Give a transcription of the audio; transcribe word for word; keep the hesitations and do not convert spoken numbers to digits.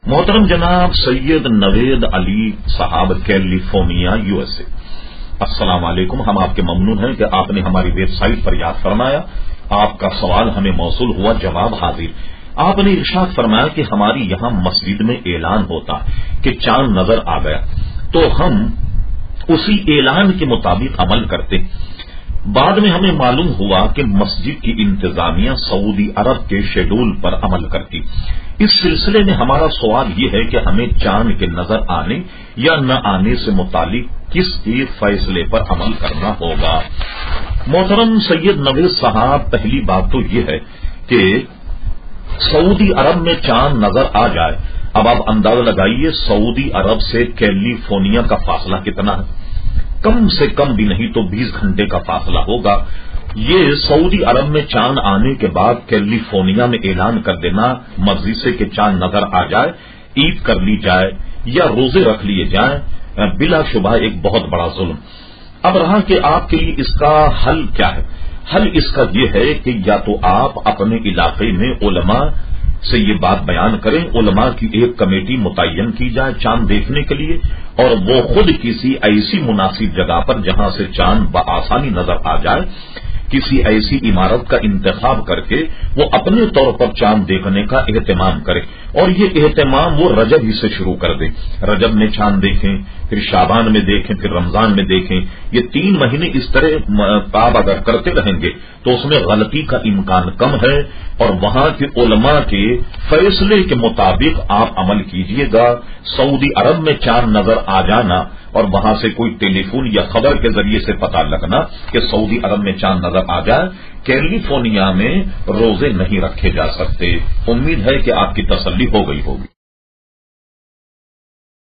محترم جناب سید نوید علی صاحب کیلیفورنیا یو ایس اے، السلام علیکم۔ ہم آپ کے ممنون ہیں کہ آپ نے ہماری ویب سائٹ پر یاد فرمایا، آپ کا سوال ہمیں موصول ہوا، جواب حاضر۔ آپ نے ارشاد فرمایا کہ ہماری یہاں مسجد میں اعلان ہوتا کہ چاند نظر آ گیا تو ہم اسی اعلان کے مطابق عمل کرتے۔ بعد میں ہمیں معلوم ہوا کہ مسجد کی انتظامیہ سعودی عرب کے شیڈول پر عمل کرتی۔ اس سلسلے میں ہمارا سوال یہ ہے کہ ہمیں چاند کے نظر آنے یا نہ آنے سے متعلق کس ایک فیصلے پر عمل کرنا ہوگا؟ محترم سید نوید صاحب، پہلی بات تو یہ ہے کہ سعودی عرب میں چاند نظر آ جائے، اب آپ اندازہ لگائیے سعودی عرب سے کیلیفورنیا کا فاصلہ کتنا ہے؟ کم سے کم بھی نہیں تو بیس گھنٹے کا فاصلہ ہوگا۔ یہ سعودی عرب میں چاند آنے کے بعد کیلیفورنیا میں اعلان کر دینا مرضی سے کہ چاند نظر آ جائے، عید کر لی جائے یا روزے رکھ لیے جائیں، بلا شبہ ایک بہت بڑا ظلم۔ اب رہا کہ آپ کے لیے اس کا حل کیا ہے؟ حل اس کا یہ ہے کہ یا تو آپ اپنے علاقے میں علماء سے یہ بات بیان کریں، علماء کی ایک کمیٹی متعین کی جائے چاند دیکھنے کے لیے، اور وہ خود کسی ایسی مناسب جگہ پر جہاں سے چاند بآسانی نظر آ جائے، کسی ایسی عمارت کا انتخاب کر کے وہ اپنے طور پر چاند دیکھنے کا اہتمام کرے، اور یہ اہتمام وہ رجب ہی سے شروع کر دے۔ رجب میں چاند دیکھیں، پھر شعبان میں دیکھیں، پھر رمضان میں دیکھیں۔ یہ تین مہینے اس طرح آپ اگر کرتے رہیں گے تو اس میں غلطی کا امکان کم ہے، اور وہاں کے علماء کے فیصلے کے مطابق آپ عمل کیجئے گا۔ سعودی عرب میں چاند نظر آ جانا اور وہاں سے کوئی ٹیلی فون یا خبر کے ذریعے سے پتہ لگنا کہ سعودی عرب میں چاند نظر آ جائے، کیلیفورنیا میں روزے نہیں رکھے جا سکتے۔ امید ہے کہ آپ کی تسلی ہو گئی ہوگی۔